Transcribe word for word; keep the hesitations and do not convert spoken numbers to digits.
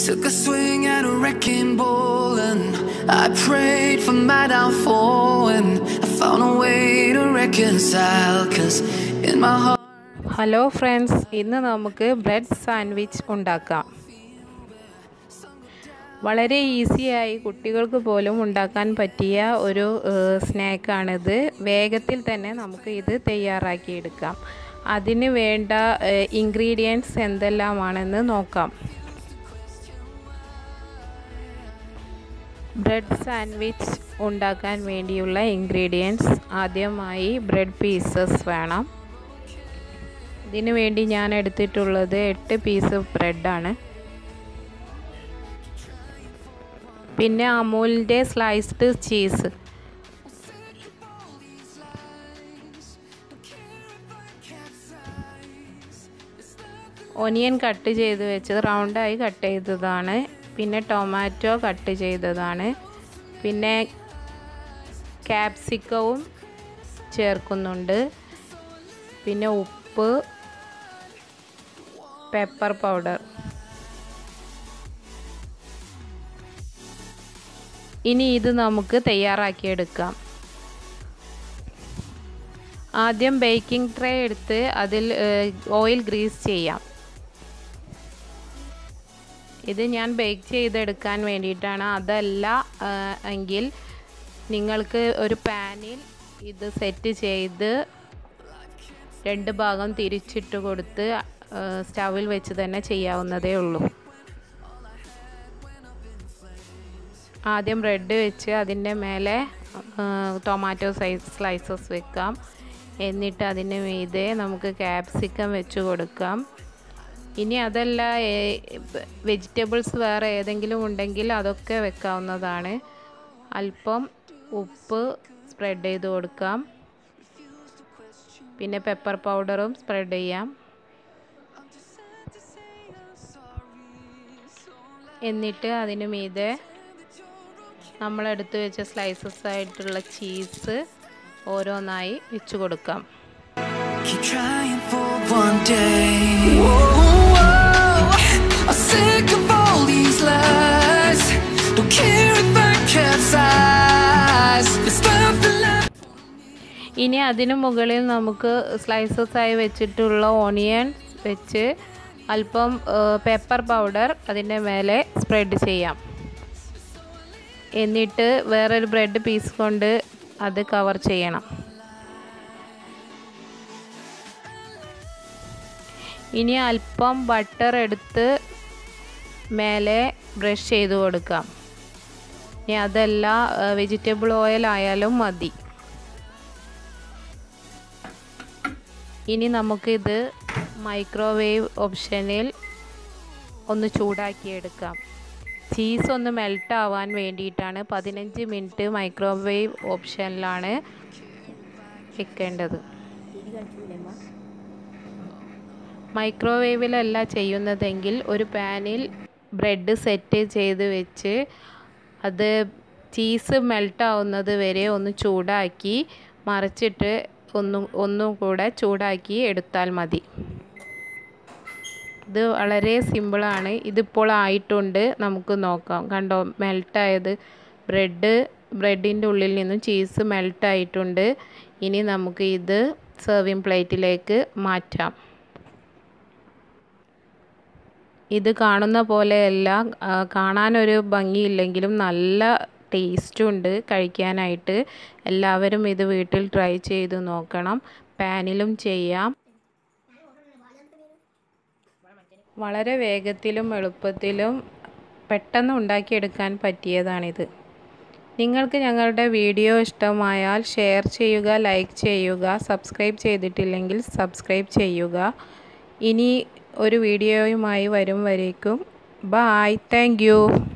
Took a swing at a wrecking ball and I prayed for my downfall and I found a way to reconcile cause in my heart. Hello friends, ഇന്ന് നമുക്ക് bread sandwich ഉണ്ടാക്കാം. വളരെ ഈസിയായി കുട്ടികൾക്ക് പോലും ഉണ്ടാക്കാൻ പറ്റിയ ഒരു സ്നാക്കാണിത്. വേഗത്തിൽ തന്നെ നമുക്ക് ഇത് തയ്യാറാക്കി എടുക്കാം. അതിന് വേണ്ട ഇൻഗ്രീഡിയൻസ് എന്തെല്ലാമാണെന്ന് നോക്കാം. ബ്രെഡ് സാൻഡ്വിച്ച് ഉണ്ടാക്കാൻ വേണ്ടിയുള്ള ഇൻഗ്രീഡിയൻസ് ആദ്യമായി ബ്രെഡ് പീസസ് വേണം. ഇതിനു വേണ്ടി ഞാൻ എടുത്തിട്ടുള്ളത് എട്ട് പീസ് ബ്രെഡാണ്. പിന്നെ അമൂലിൻ്റെ സ്ലൈസ്ഡ് ചീസ്, ഒനിയൻ കട്ട് ചെയ്ത് വെച്ചത് റൗണ്ടായി കട്ട് ചെയ്തതാണ്. പിന്നെ ടൊമാറ്റോ കട്ട് ചെയ്തതാണ്. പിന്നെ ക്യാപ്സിക്കവും ചേർക്കുന്നുണ്ട്. പിന്നെ ഉപ്പ്, പെപ്പർ പൗഡർ. ഇനി ഇത് നമുക്ക് തയ്യാറാക്കിയെടുക്കാം. ആദ്യം ബേക്കിംഗ് ട്രേ എടുത്ത് അതിൽ ഓയിൽ ഗ്രീസ് ചെയ്യാം. ഇത് ഞാൻ ബേക്ക് ചെയ്തെടുക്കാൻ വേണ്ടിയിട്ടാണ്. അതല്ല എങ്കിൽ നിങ്ങൾക്ക് ഒരു പാനിൽ ഇത് സെറ്റ് ചെയ്ത് രണ്ട് ഭാഗം തിരിച്ചിട്ട് കൊടുത്ത് സ്റ്റവിൽ വെച്ച് തന്നെ ചെയ്യാവുന്നതേ ഉള്ളൂ. ആദ്യം ബ്രെഡ് വെച്ച് അതിൻ്റെ മേലെ ടൊമാറ്റോ സൈസ് സ്ലൈസസ് വെക്കാം. എന്നിട്ട് അതിന് മീതെ നമുക്ക് ക്യാപ്സിക്കം വെച്ച് കൊടുക്കാം. ഇനി അതല്ല വെജിറ്റബിൾസ് വേറെ ഏതെങ്കിലും ഉണ്ടെങ്കിൽ അതൊക്കെ വെക്കാവുന്നതാണ്. അല്പം ഉപ്പ് സ്പ്രെഡ് ചെയ്ത് കൊടുക്കാം. പിന്നെ പെപ്പർ പൗഡറും സ്പ്രെഡ് ചെയ്യാം. എന്നിട്ട് അതിന് മീതെ നമ്മളെടുത്ത് വെച്ച സ്ലൈസസ് ആയിട്ടുള്ള ചീസ് ഓരോന്നായി വെച്ച് കൊടുക്കാം. Keep trying for one day. Whoa, whoa, I'm sick of all these lies. Don't care if I capsize. It's nothing left. ഇനി അതിനു മുകളിൽ നമുക്ക് സ്ലൈസസ് ആയി വെച്ചിട്ടുള്ള ഓണിയൻ വെച്ച് അല്പം പെപ്പർ പൗഡർ അതിൻ്റെ മേലെ സ്പ്രെഡ് ചെയ്യാം. എന്നിട്ട് വേറൊരു ബ്രെഡ് പീസ് കൊണ്ട് അത് കവർ ചെയ്യണം. ഇനി അല്പം ബട്ടർ എടുത്ത് മേലെ ബ്രഷ് ചെയ്ത് കൊടുക്കാം. ഇനി അതല്ല വെജിറ്റബിൾ ഓയിൽ ആയാലും മതി. ഇനി നമുക്കിത് മൈക്രോവേവ് ഓപ്ഷനിൽ ഒന്ന് ചൂടാക്കിയെടുക്കാം. ചീസ് ഒന്ന് മെൽറ്റ് ആവാൻ വേണ്ടിയിട്ടാണ് പതിനഞ്ച് മിനിറ്റ് മൈക്രോവേവ് ഓപ്ഷനിലാണ് വെക്കേണ്ടത്. മൈക്രോവേവിലല്ല ചെയ്യുന്നതെങ്കിൽ ഒരു പാനിൽ ബ്രെഡ് സെറ്റ് ചെയ്ത് വെച്ച് അത് ചീസ് മെൽറ്റ് ആവുന്നത് വരെ ഒന്ന് ചൂടാക്കി മറിച്ചിട്ട് ഒന്നും ഒന്നും കൂടെ ചൂടാക്കി എടുത്താൽ മതി. ഇത് വളരെ സിമ്പിളാണ്. ഇതിപ്പോൾ ആയിട്ടുണ്ട്. നമുക്ക് നോക്കാം. കണ്ടോ, മെൽട്ടായത് ബ്രെഡ് ബ്രെഡിൻ്റെ ഉള്ളിൽ നിന്നും ചീസ് മെൽട്ടായിട്ടുണ്ട്. ഇനി നമുക്ക് ഇത് സെർവിങ് പ്ലേറ്റിലേക്ക് മാറ്റാം. ഇത് കാണുന്ന പോലെയല്ല, കാണാനൊരു ഭംഗിയില്ലെങ്കിലും നല്ല ടേസ്റ്റും ഉണ്ട് കഴിക്കാനായിട്ട്. എല്ലാവരും ഇത് വീട്ടിൽ ട്രൈ ചെയ്ത് നോക്കണം. പാനിലും ചെയ്യാം. വളരെ വേഗത്തിലും എളുപ്പത്തിലും പെട്ടെന്ന് ഉണ്ടാക്കിയെടുക്കാൻ പറ്റിയതാണിത്. നിങ്ങൾക്ക് ഞങ്ങളുടെ വീഡിയോ ഇഷ്ടമായാൽ ഷെയർ ചെയ്യുക, ലൈക്ക് ചെയ്യുക. സബ്സ്ക്രൈബ് ചെയ്തിട്ടില്ലെങ്കിൽ സബ്സ്ക്രൈബ് ചെയ്യുക. ഇനി ഒരു വീഡിയോയുമായി വരും വരേക്കും ബൈ. Thank you.